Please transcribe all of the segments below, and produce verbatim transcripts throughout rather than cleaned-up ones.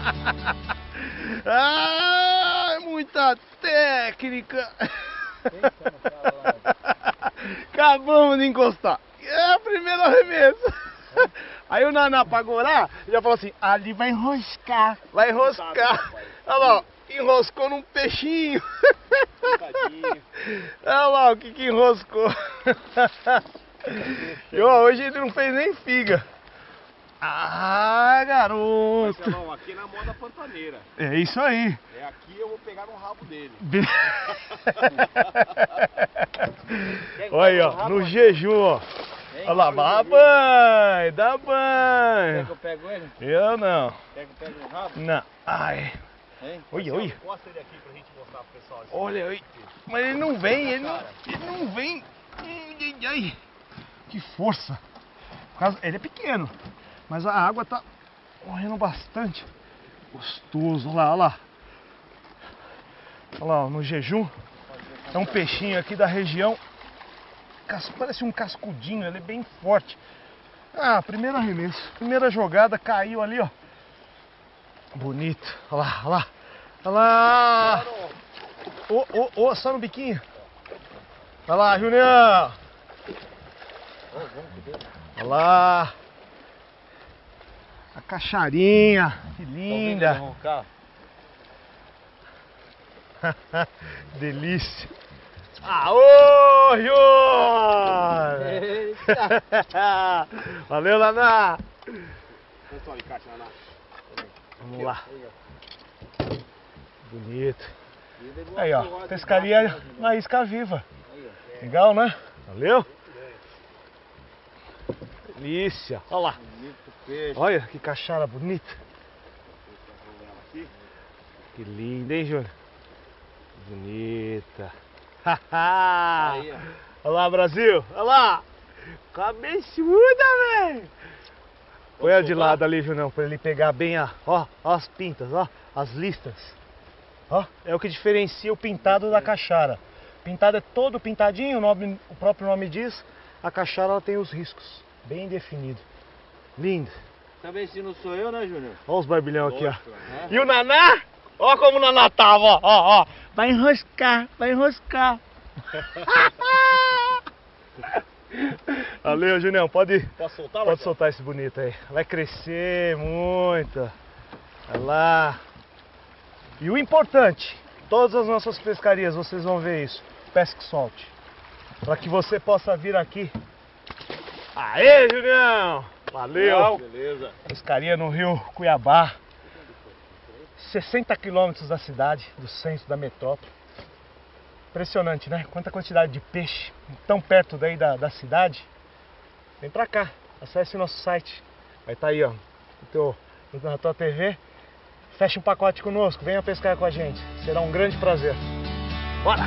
Ah, muita técnica. Acabamos de encostar. É a primeira arremesso. Aí o Naná pagou lá, já falou assim, ali vai enroscar, vai enroscar. Olha lá, ó, enroscou num peixinho. Olha lá o que que enroscou. E ó, hoje ele não fez nem figa. Ah, garoto. Marcelão, aqui na moda pantaneira. É isso aí. É aqui eu vou pegar no rabo dele. Olha aí, ó, no jejum, ó. Olha lá, dá banho, dá banho. Quer que eu pego ele? Eu não. Quer que eu pegue no rabo? Não. Ai. Hein? Olha, olha. Mostra ele aqui pra gente mostrar pro pessoal. Olha aí. Mas ele não vem, ele não, ele não vem. Ai, ai, ai. Que força. Por causa- Ele é pequeno, mas a água tá correndo bastante. Gostoso, olha lá, olha lá. Olha lá, ó, no jejum. É um peixinho aqui da região. Cas- Parece um cascudinho, ele é bem forte. Ah, primeiro arremesso. Primeira jogada, caiu ali, ó. Bonito. Olha lá, olha lá. Olha lá. Ô, ô, ô, só no biquinho. Olha lá, Julião. Olha lá. A cacharinha. Que linda. Delícia. Aô, Júnior! Valeu, Naná! Pessoal, encaixa, Naná. Vamos lá. Bonito. Aí, ó. Pescaria na isca viva. Legal, né? Valeu? Delícia. Olha lá. Olha que caixara bonita. Que linda, hein, Júnior? Bonita. Aí, ó. Olha lá, Brasil. Olha lá. Cabeçuda, velho. Põe ela de lado ali, Junão, pra ele pegar bem a... Ó, ó as pintas, ó. As listras. Ó, é o que diferencia o pintado da caixara. Pintado é todo pintadinho, o, nome, o próprio nome diz. A caixara ela tem os riscos. Bem definido. Lindo. Também se não sou eu, né, Júnior? Olha os barbilhão aqui, ó. É? E o Naná? Ó como o Naná tava, ó, ó, ó. Vai enroscar, vai enroscar. Valeu, Junião, pode ir. Posso soltar, Pode soltar esse bonito aí. Vai crescer muito. Vai lá. E o importante, todas as nossas pescarias, vocês vão ver isso. Pesque solte. Para que você possa vir aqui. Aê, Julião! Valeu! Beleza. Pescaria no Rio Cuiabá. sessenta quilômetros da cidade, do centro da metrópole. Impressionante, né? Quanta quantidade de peixe tão perto daí da, da cidade. Vem pra cá, acesse nosso site. Vai estar aí, ó, no teu, na tua T V. Feche um pacote conosco, venha pescar com a gente. Será um grande prazer. Bora!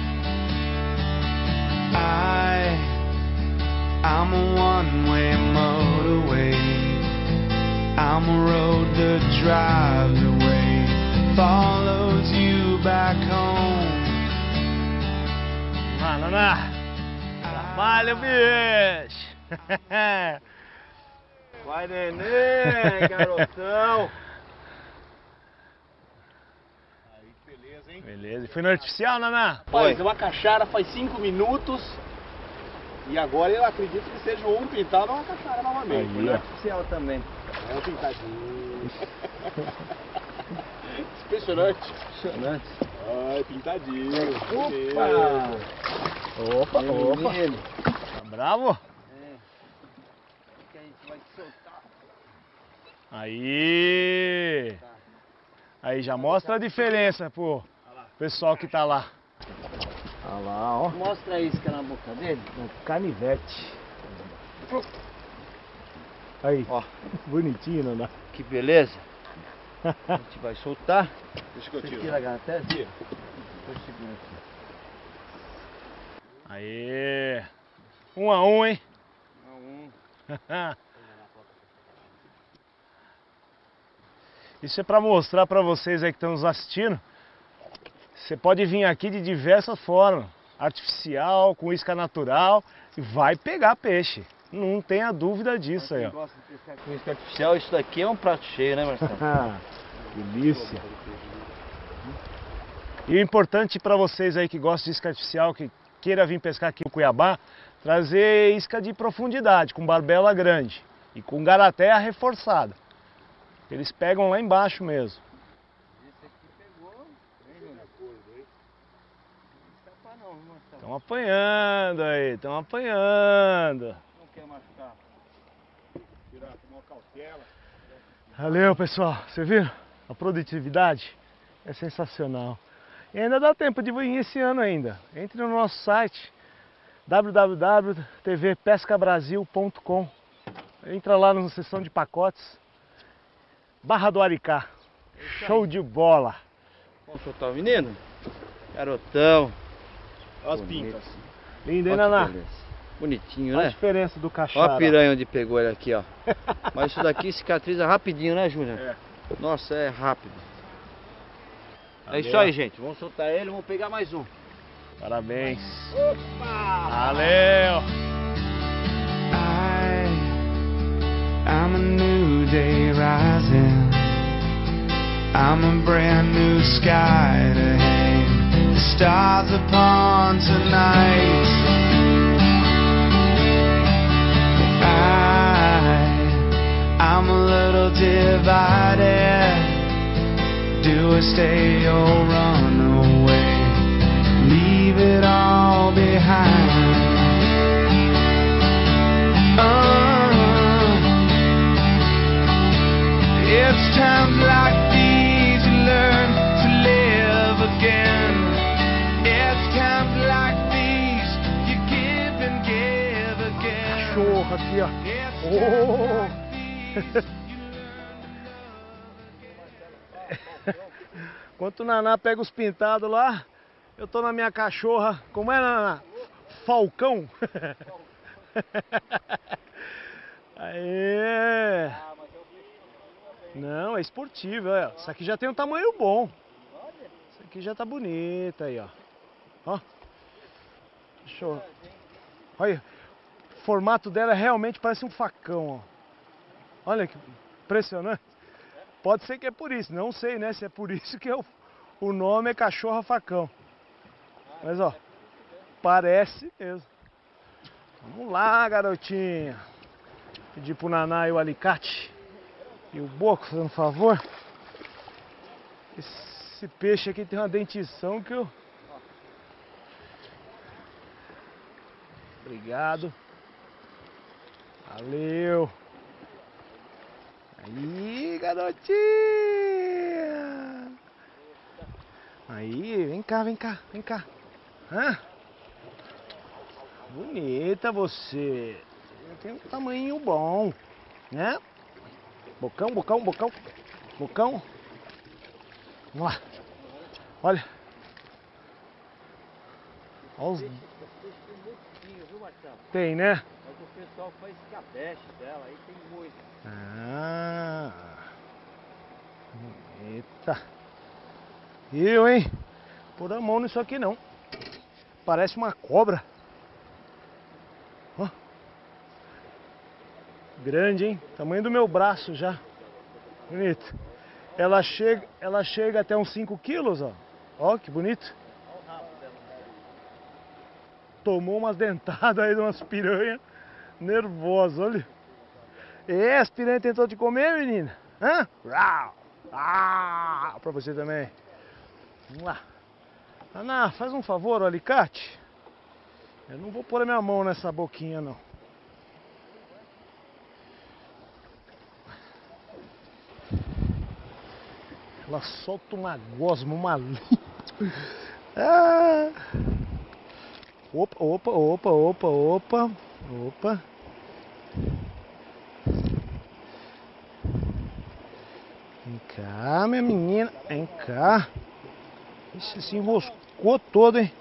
I, I'm a one-way motorway. I'm a road that drives away, follows you back home. Vai, Naná! Trabalha, bicho! Vai, neném, garotão. Aí, beleza, hein? Beleza, e foi no artificial, Naná? Rapaz, uma caixara faz cinco minutos. E agora eu acredito que seja um pintado ou uma caixara novamente. Aí, Foi ó. artificial também. É um pintadinho. Impressionante. Impressionante. Ai, pintadinho. Opa! Opa, opa! Menino. Tá bravo? É. Que a gente vai soltar. Aí! Aí já mostra a diferença pro pessoal que tá lá. Olha lá, ó. Mostra a isca na boca dele. Um canivete. Aí, Ó. bonitinho, Naná. Que beleza. A gente vai soltar. Deixa que eu Você tiro. tira a garantese? Tira. Tô segurando aqui. Aí, um a um, hein? Um a um. Isso é para mostrar para vocês aí que estão nos assistindo. Você pode vir aqui de diversas formas. Artificial, com isca natural. E vai pegar peixe. Não tenha dúvida disso aí, Quem ó. gosta de pescar com isca artificial, isso daqui é um prato cheio, né, Marcelo? Delícia. E o importante para vocês aí que gostam de isca artificial, que queira vir pescar aqui no Cuiabá, trazer isca de profundidade, com barbela grande e com garateia reforçada. Eles pegam lá embaixo mesmo. Esse aqui pegou. Estão apanhando aí, estão apanhando. Não quer machucar. Tirar, tomar cautela. Valeu, pessoal. Você viu? A produtividade é sensacional. E ainda dá tempo de vir esse ano ainda. Entre no nosso site w w w ponto t v pesca brasil ponto com. Entra lá na seção de pacotes. Barra do Aricá. Show de bola. Vamos soltar o menino? Garotão. Olha as Bonito. pintas. Lindo, hein, Olha que Naná? beleza. Bonitinho, Olha a né? diferença do Olha cachorro. a piranha onde pegou ele aqui, ó. Mas isso daqui cicatriza rapidinho, né, Júnior? É. Nossa, é rápido. É isso Valeu. aí, gente. Vamos soltar ele, vamos pegar mais um. Parabéns. Opa! Valeu. I, I'm a new day rising. I'm a brand new sky to hang the stars upon tonight. I, I'm a little divided. Do I stay or run away? Leave it all behind. Uh, it's times like these you learn to live again. It's times like these you give and give again. Cachorro aqui, ó. It's Oh. times like these. Enquanto o Naná pega os pintados lá, eu tô na minha cachorra. Como é, Naná? Falcão. Aê. Não, é esportivo, olha. Isso aqui já tem um tamanho bom. Isso aqui já tá bonito aí, ó. Ó. Deixa eu... Olha, o formato dela realmente parece um facão, ó. Olha que impressionante. Pode ser que é por isso, não sei, né, se é por isso que eu, o nome é cachorra facão. Mas ó, parece mesmo. Vamos lá, garotinha. Pedir pro Naná e o alicate e o boco, fazendo um favor. Esse peixe aqui tem uma dentição que eu... Obrigado. Valeu. Aí, garotinha! Aí, vem cá, vem cá, vem cá. Hã? Bonita você. Tem um tamanho bom, né? Bocão, bocão, bocão, bocão. Vamos lá. Olha. Olha os... Tem, né? Mas o pessoal faz cabeche dela, aí tem muito. Ah, eita. Eu, hein? Pôr a mão nisso aqui não. Parece uma cobra. Ó. Grande, hein? Tamanho do meu braço já. Bonito. Ela chega, ela chega até uns cinco quilos, ó. Ó, que bonito. Tomou umas dentadas aí de umas piranhas nervosas, olha. É, as piranhas tentou te comer, menina? Hã? Rau! Ah, pra você também. Vamos lá. Ana, faz um favor, o alicate. Eu não vou pôr a minha mão nessa boquinha, não. Ela solta uma gosma, uma língua. Ah. Opa, opa, opa, opa, opa, opa. Vem cá, minha menina, vem cá. Esse se enroscou todo, hein?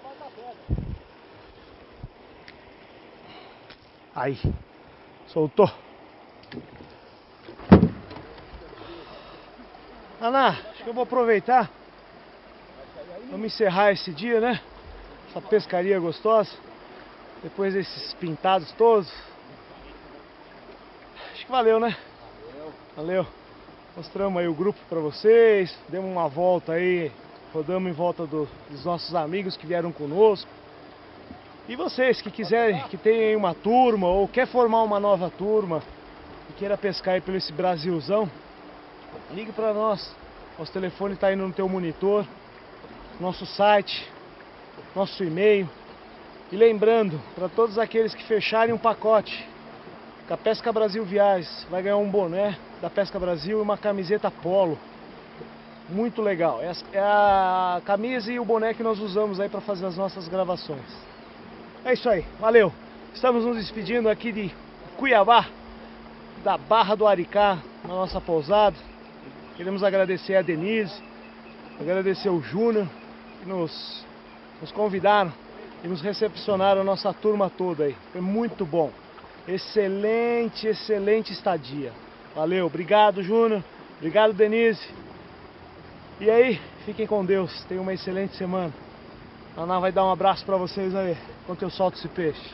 Aí, soltou. Ana, acho que eu vou aproveitar. Vamos encerrar esse dia, né? Essa pescaria gostosa. Depois desses pintados todos. Acho que valeu, né? Valeu. Valeu. Mostramos aí o grupo para vocês, demos uma volta aí, rodamos em volta do, dos nossos amigos que vieram conosco. E vocês que quiserem, que tenham aí uma turma ou quer formar uma nova turma e queira pescar aí pelo esse Brasilzão, ligue para nós. Nosso telefone está aí no teu monitor, nosso site, nosso e-mail. E lembrando, para todos aqueles que fecharem um pacote com a Pesca Brasil Viagens, vai ganhar um boné da Pesca Brasil e uma camiseta polo. Muito legal. É a camisa e o boné que nós usamos aí para fazer as nossas gravações. É isso aí, valeu. Estamos nos despedindo aqui de Cuiabá, da Barra do Aricá, na nossa pousada. Queremos agradecer a Denise, agradecer o Júnior, que nos, nos convidaram e nos recepcionaram a nossa turma toda aí. Foi muito bom. Excelente, excelente estadia. Valeu, obrigado Júnior, obrigado Denise. E aí, fiquem com Deus, tenham uma excelente semana. A Naná vai dar um abraço pra vocês aí, enquanto eu solto esse peixe.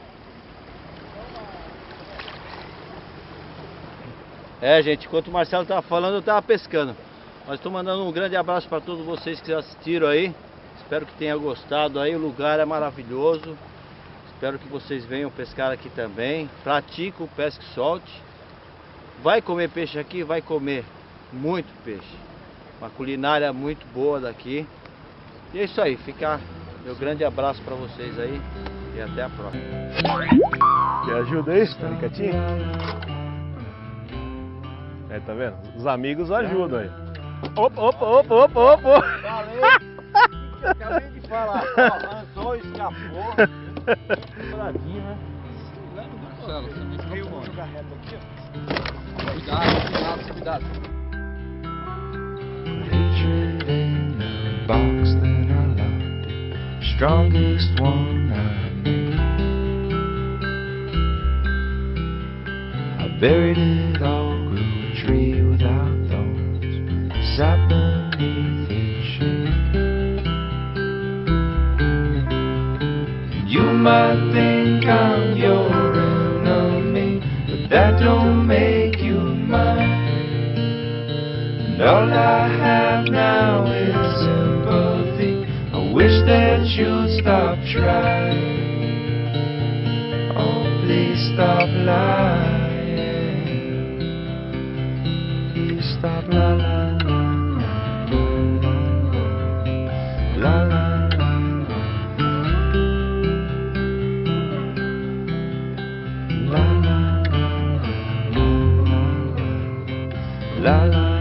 É, gente, enquanto o Marcelo tava falando, eu tava pescando. Mas estou mandando um grande abraço para todos vocês que assistiram aí. Espero que tenham gostado aí, o lugar é maravilhoso. Espero que vocês venham pescar aqui também. Pratica o pesca e solte. Vai comer peixe aqui? Vai comer muito peixe. Uma culinária muito boa daqui. E é isso aí, fica meu grande abraço para vocês aí. E até a próxima. Me ajuda aí, Caricatinho? É, tá vendo? Os amigos ajudam aí. Opa, opa, opa, opa, opa! Valeu! Acabei de falar, ó, lançou, escapou. Douradinho, né? Marcelo, você me Eu vou jogar reto aqui, ó. Cuidado, cuidado, cuidado. Hatred in the box that I loved it, strongest one I knew. I buried it all, grew a tree without thorns, sat beneath its shade. You might think I'm your enemy, but that don't make you mine. And all I have now is sympathy. I wish that you'd stop trying. Oh, please stop lying. Please stop la la la la la la la. La la la la la la la.